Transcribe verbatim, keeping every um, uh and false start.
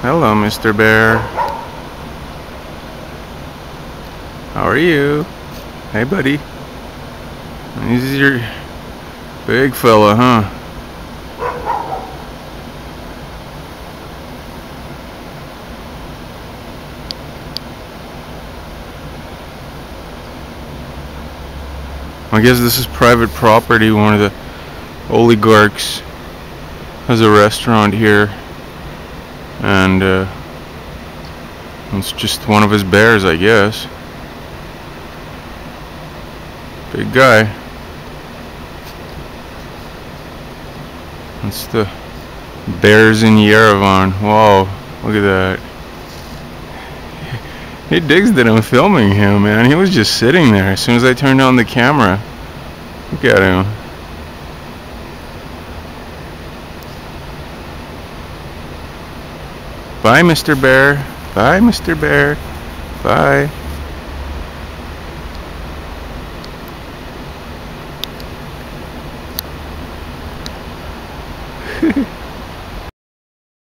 Hello, Mister Bear. How are you? Hey, buddy. This is your big fella, huh? I guess this is private property. One of the oligarchs has a restaurant here, and uh, it's just one of his bears, I guess. Big guy. That's the Bears in Yerevan. Whoa, look at that. He digs that I'm filming him, man. He was just sitting there as soon as I turned on the camera. Look at him. Bye, Mister Bear. Bye, Mister Bear. Bye.